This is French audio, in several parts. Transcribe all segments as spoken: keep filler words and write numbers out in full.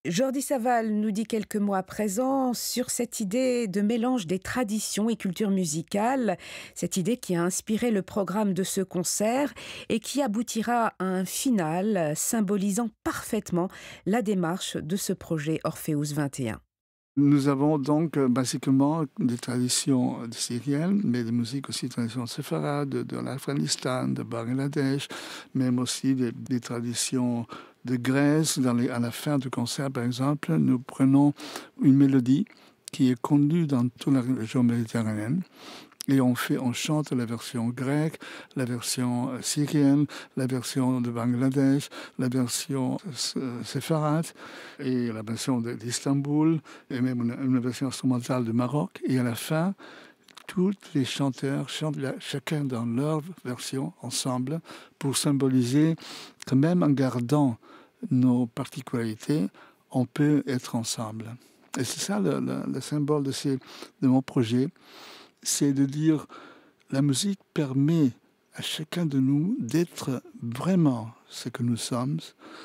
Jordi Savall nous dit quelques mots à présent sur cette idée de mélange des traditions et cultures musicales, cette idée qui a inspiré le programme de ce concert et qui aboutira à un final symbolisant parfaitement la démarche de ce projet Orpheus vingt et un. Nous avons donc euh, basiquement des traditions euh, syriennes, mais des musiques aussi traditions séfarades, de, de l'Afghanistan, de Bangladesh, même aussi des, des traditions de Grèce. Dans les, à la fin du concert, par exemple, nous prenons une mélodie qui est connue dans toute la région méditerranéenne. Et on, fait, on chante la version grecque, la version euh, syrienne, la version de Bangladesh, la version euh, séfarade et la version d'Istanbul et même une, une version instrumentale de Maroc. Et à la fin, tous les chanteurs chantent la, chacun dans leur version ensemble pour symboliser que même en gardant nos particularités, on peut être ensemble. Et c'est ça le, le, le symbole de, ces, de mon projet. C'est de dire la musique permet à chacun de nous d'être vraiment ce que nous sommes,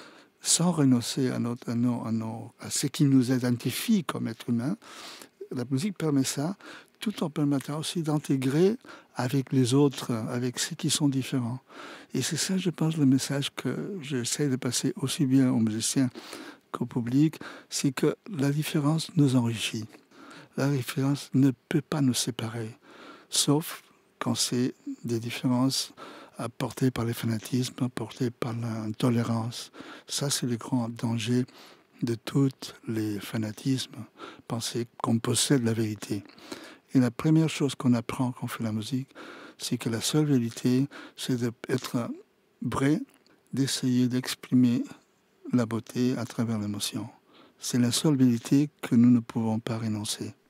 sans renoncer à, notre, à, nos, à, nos, à ce qui nous identifie comme être humain. La musique permet ça, tout en permettant aussi d'intégrer avec les autres, avec ceux qui sont différents. Et c'est ça, je pense, le message que j'essaie de passer aussi bien aux musiciens qu'au public, c'est que la différence nous enrichit. La différence ne peut pas nous séparer, sauf quand c'est des différences apportées par les fanatismes, apportées par l'intolérance. Ça, c'est le grand danger de tous les fanatismes, penser qu'on possède la vérité. Et la première chose qu'on apprend quand on fait la musique, c'est que la seule vérité, c'est d'être vrai, d'essayer d'exprimer la beauté à travers l'émotion. C'est la seule vérité que nous ne pouvons pas renoncer.